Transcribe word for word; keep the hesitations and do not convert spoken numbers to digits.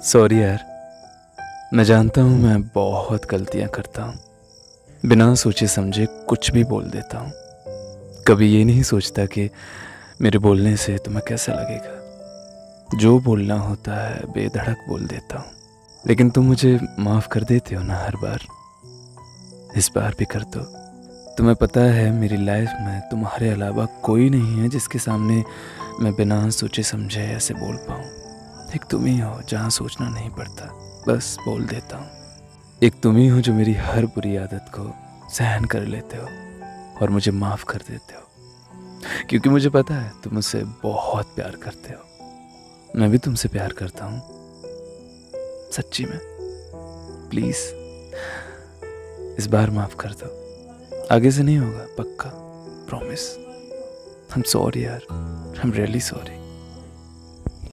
Sorry यार, मैं जानता हूँ मैं बहुत गलतियाँ करता हूँ। बिना सोचे समझे कुछ भी बोल देता हूँ। कभी ये नहीं सोचता कि मेरे बोलने से तुम्हें कैसा लगेगा। जो बोलना होता है बेधड़क बोल देता हूँ, लेकिन तुम मुझे माफ़ कर देते हो ना हर बार। इस बार भी कर दो। तुम्हें पता है मेरी लाइफ में तुम्हारे अलावा कोई नहीं है जिसके सामने मैं बिना सोचे समझे ऐसे बोल पाऊँ। एक तुम ही हो जहाँ सोचना नहीं पड़ता, बस बोल देता हूँ। एक तुम ही हो जो मेरी हर बुरी आदत को सहन कर लेते हो और मुझे माफ़ कर देते हो, क्योंकि मुझे पता है तुम मुझसे बहुत प्यार करते हो। मैं भी तुमसे प्यार करता हूँ, सच्ची में। प्लीज़ इस बार माफ़ कर दो। आगे से नहीं होगा, पक्का, प्रॉमिस। आई एम सॉरी यार, आई एम रियली सॉरी।